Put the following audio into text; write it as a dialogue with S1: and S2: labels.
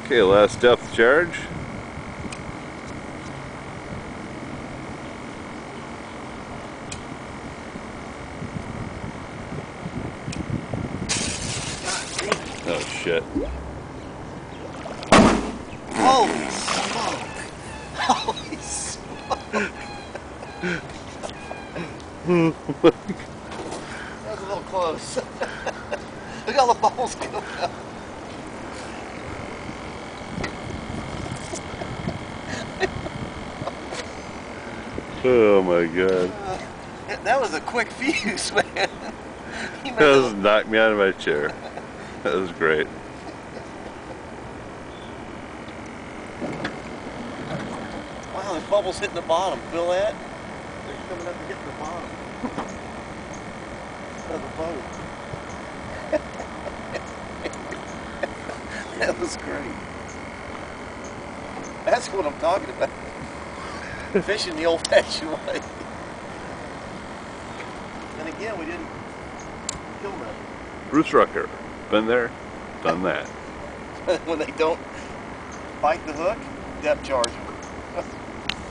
S1: Okay, last depth charge. Oh shit.
S2: Holy smoke! Holy smoke! That was a little close. Look at all the bubbles coming out.
S1: Oh my god.
S2: That was a quick fuse, man.
S1: That was knocked me out of my chair. That was great.
S2: Wow, there's bubbles hitting the bottom. Feel that? They're coming up and hitting the bottom of the boat. That was great. That's what I'm talking about. Fishing the old-fashioned way. And again, we didn't kill nothing.
S1: Bruce Rucker. Been there, done that.
S2: When they don't bite the hook, depth charge them.